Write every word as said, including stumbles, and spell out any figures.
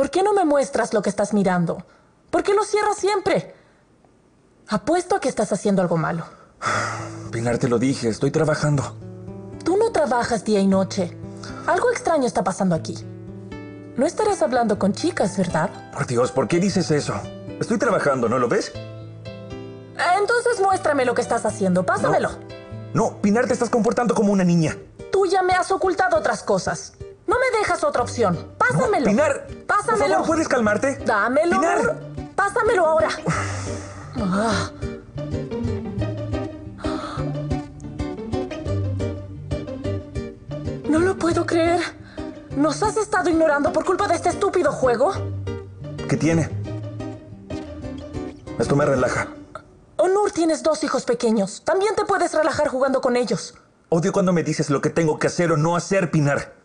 ¿Por qué no me muestras lo que estás mirando? ¿Por qué lo cierras siempre? Apuesto a que estás haciendo algo malo. Pinar, te lo dije, estoy trabajando. Tú no trabajas día y noche. Algo extraño está pasando aquí. No estarás hablando con chicas, ¿verdad? Por Dios, ¿por qué dices eso? Estoy trabajando, ¿no lo ves? Entonces muéstrame lo que estás haciendo. Pásamelo. No, no, Pinar, te estás comportando como una niña. Tú ya me has ocultado otras cosas. No me dejas otra opción. Pásamelo. No, Pinar, pásamelo. Por favor, ¿puedes calmarte? Dámelo. Pinar. Pásamelo ahora. Ah. No lo puedo creer. ¿Nos has estado ignorando por culpa de este estúpido juego? ¿Qué tiene? Esto me relaja. Onur, tienes dos hijos pequeños. También te puedes relajar jugando con ellos. Odio cuando me dices lo que tengo que hacer o no hacer, Pinar.